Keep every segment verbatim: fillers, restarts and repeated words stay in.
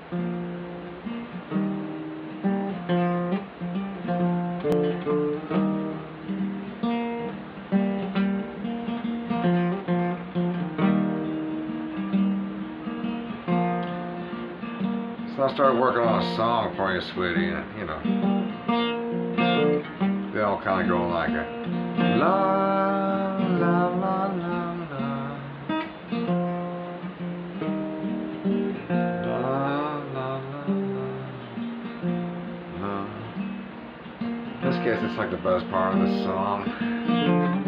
So I started working on a song for you, sweetie, and you know, they all kind of go like a la la la la la la la la la. In this case, it's like the best part of the song.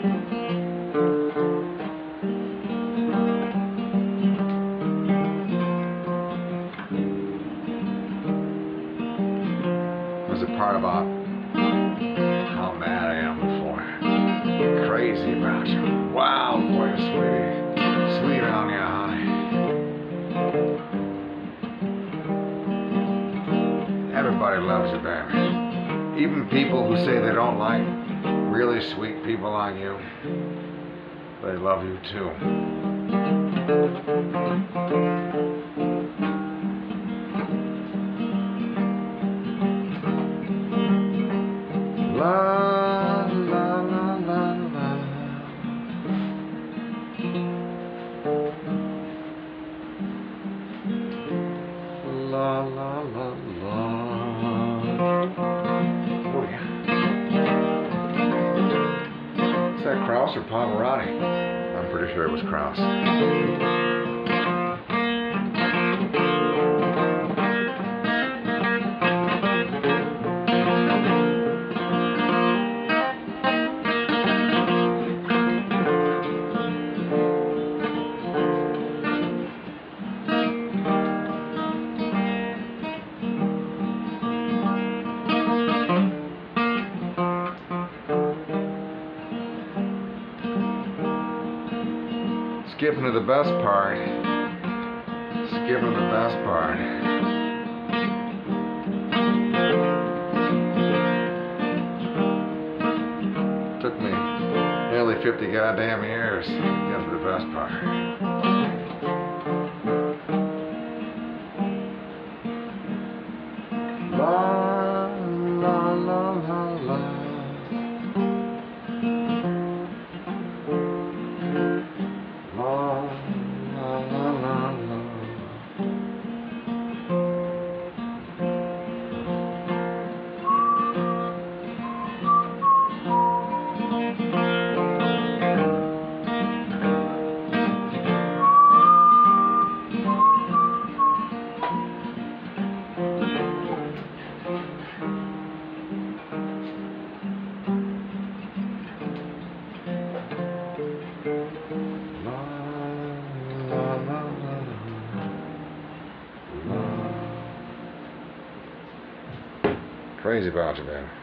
There's a part about how mad I am before, crazy about you, wild for you, sweetie, sweet on you, honey. Everybody loves you, baby. Even people who say they don't like really sweet people like you, they love you too. La la la la la. La la la la. Oh yeah. Is that Kraus or Pavarotti? I'm pretty sure it was Kraus. Skipping to the best part. Skipping to the best part. Took me nearly fifty goddamn years to get to the best part. La la la la la. Crazy about you, man.